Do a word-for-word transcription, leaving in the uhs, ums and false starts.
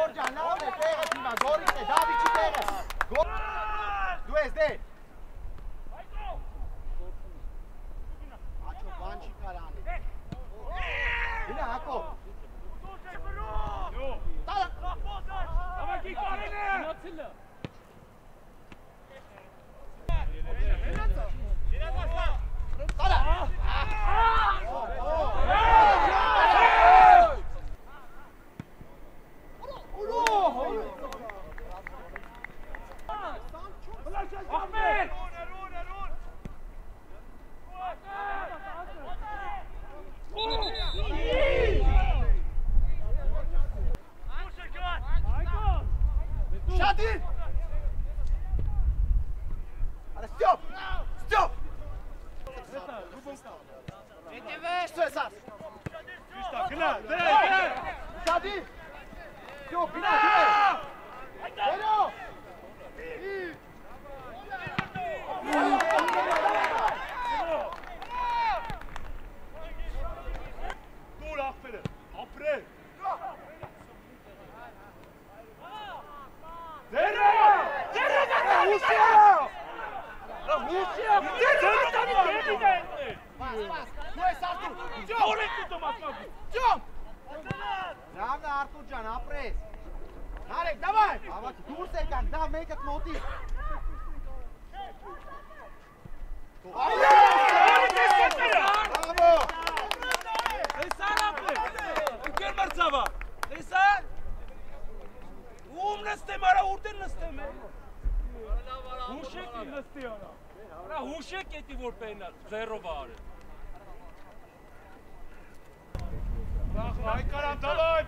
Georgian, lave, տեղը հիմա, Գորիսն է, Դավիթի տեղը։ Դու ես դեր։ Աչո, բան չի կար անի։ Գնա, Հակո։ Տալը։ Ավակի կարեն է։ Տալը։ Ahmet! Şadil! Hadi stop! Stop! Что это? Gına, gına! Şadil! Stop! Bina, gel! Hello! Dur aferin. Apre. Zerre! Zerre gana! Huşya! La huşya! Zerre tani dedi de. Bas, bas. Bu es Artur. Oraya tuttum atmak. Jump! Ravna Arturcan, apres. Narek, давай! Avak, dur sekan, da make it moti. Bravo! Lisan apre. Ker marcava. Lisan. Um neste mara urten neste me. Huşek neste ona. Ra huşek eti vor penal. Zero var. Ay karam dalay.